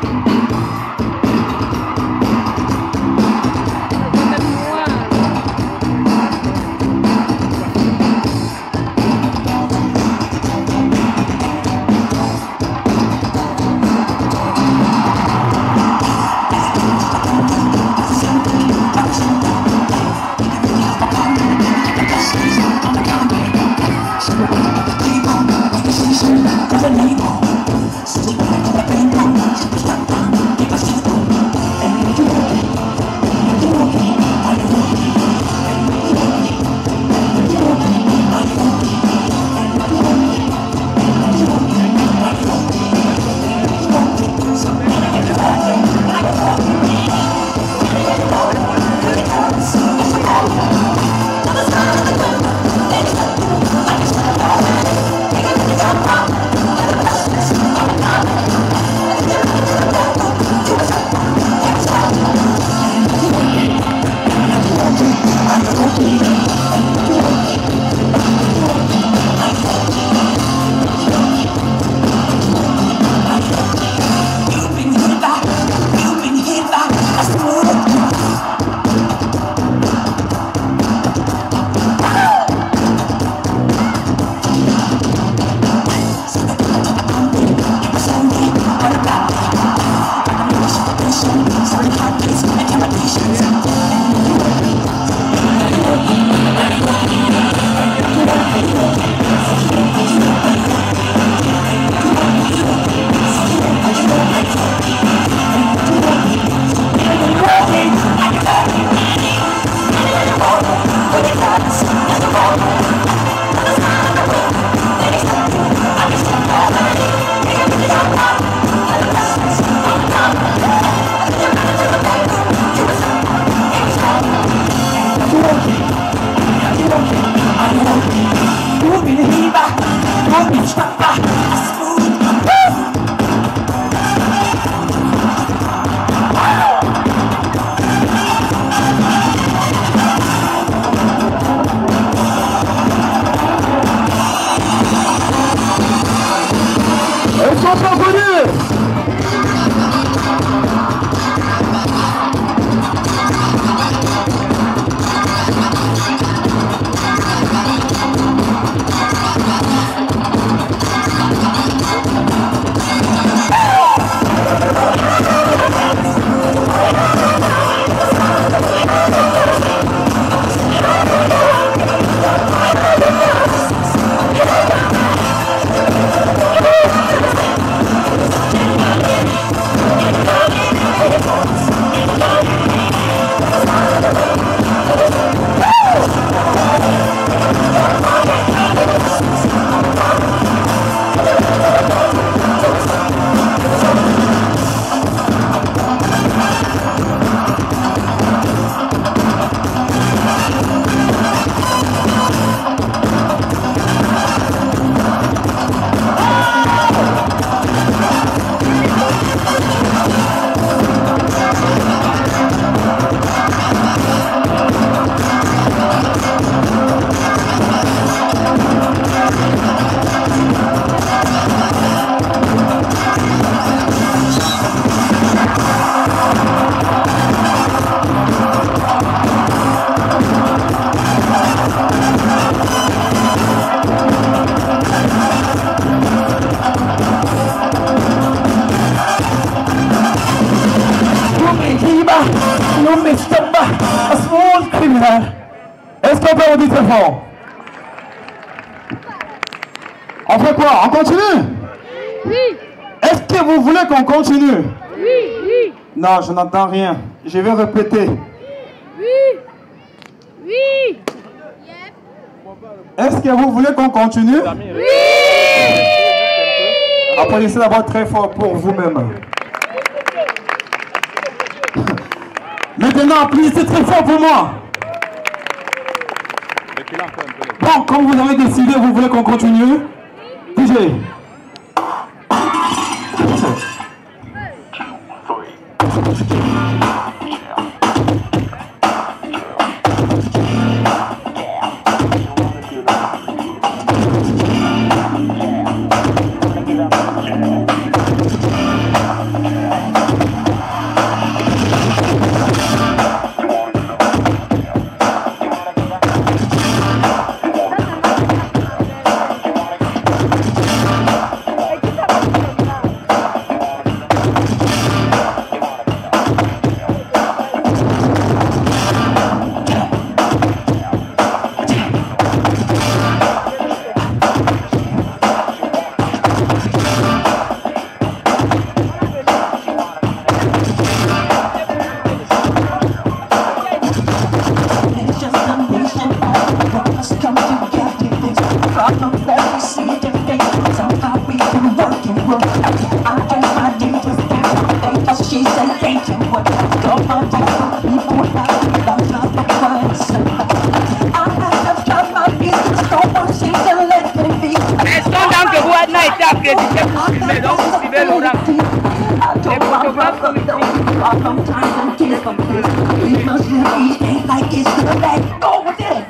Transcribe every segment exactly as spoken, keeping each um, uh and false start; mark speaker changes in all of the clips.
Speaker 1: Est-ce qu'on peut en dire très fort? On fait quoi? On continue?
Speaker 2: Oui.
Speaker 1: Est-ce que vous voulez qu'on continue?
Speaker 2: Oui, oui.
Speaker 1: Non, je n'entends rien. Je vais répéter.
Speaker 2: Oui. Oui.
Speaker 1: Est-ce que vous voulez qu'on continue?
Speaker 2: Oui.
Speaker 1: Applaudissez d'abord très fort pour vous-même. Maintenant, applaudissez très fort pour moi. Bon, comme vous avez décidé, vous voulez qu'on continue? D J.
Speaker 3: she said, can't you what come on, tell people how I'm not the one. I have to cut my business, don't want she to let me be.
Speaker 2: Mais son dame que vous êtes été accrédité pour filmer, donc vous suivez Laurent. Les photographes sont ici.
Speaker 3: Sometimes I'm kidding from this. We must live each day like it's the last. Go with it.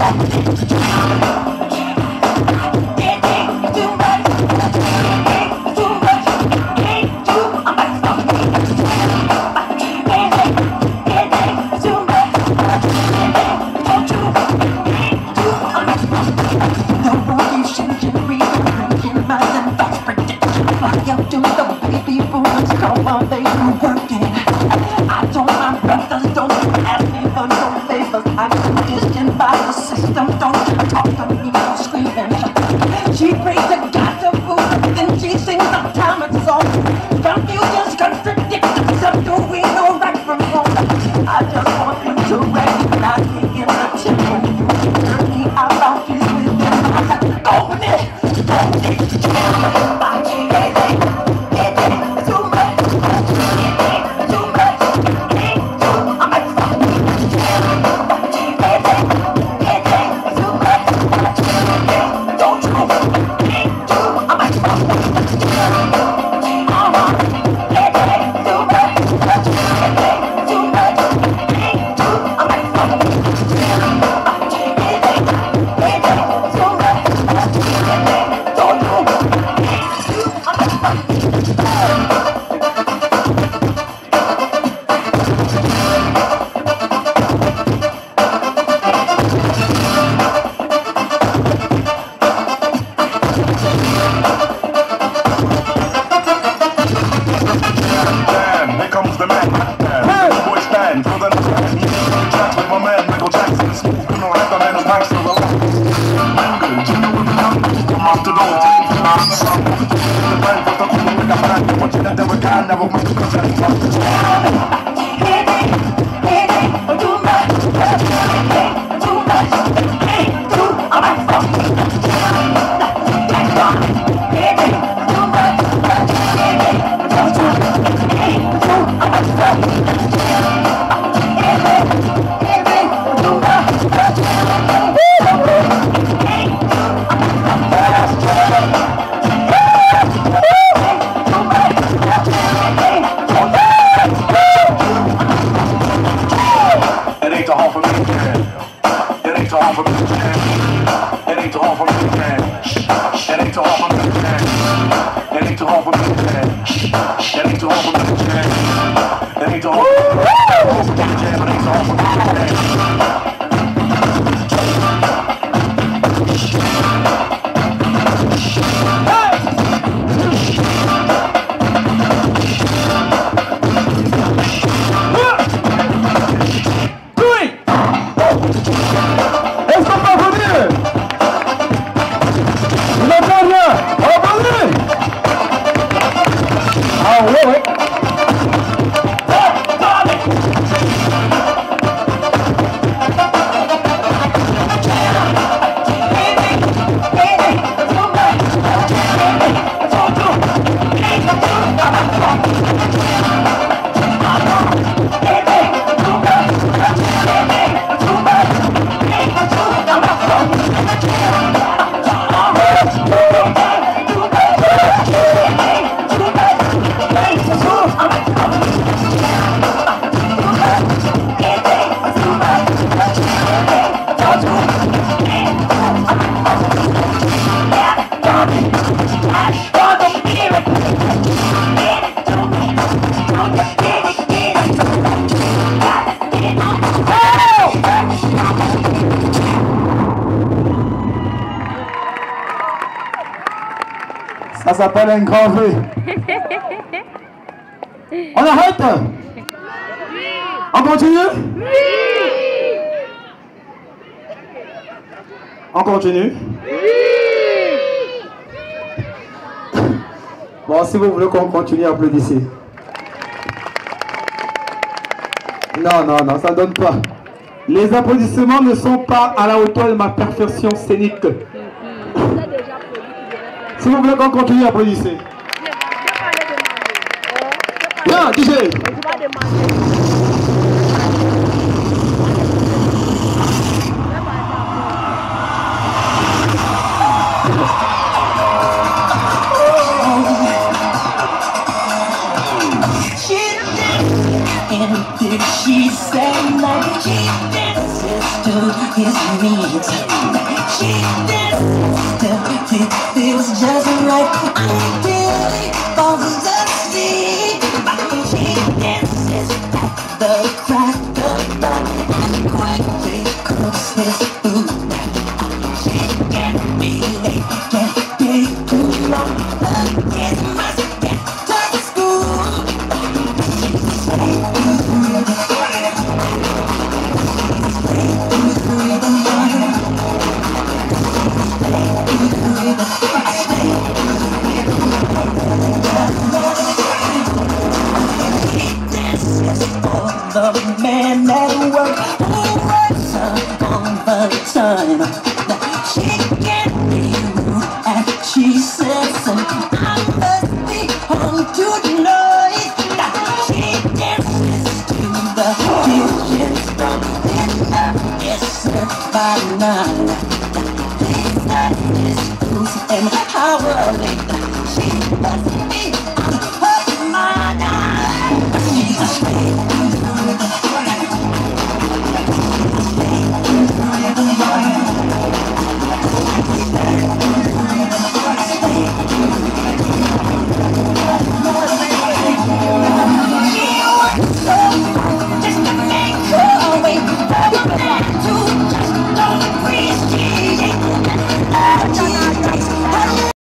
Speaker 1: Ça s'appelle un grand V. On arrête? On continue?
Speaker 2: Oui.
Speaker 1: On continue?
Speaker 2: Oui.
Speaker 1: Bon, si vous voulez qu'on continue, applaudissez. Non, non, non, ça ne donne pas. Les applaudissements ne sont pas à la hauteur de ma perfection scénique. Si vous voulez qu'on continue, applaudissez. Viens, D J.
Speaker 3: She sang like she dances to his needs. She dances till it feels just right until he falls asleep. She dances at the crack of dawn and quickly cooks his food. She can't be late, can't take too long, but it must get to school. The man at work who works overtime. She can't be rude and she says I must be home tonight. She dances to the kitchen stove. Dinner is served by nine. These night is loose and hourly. She must be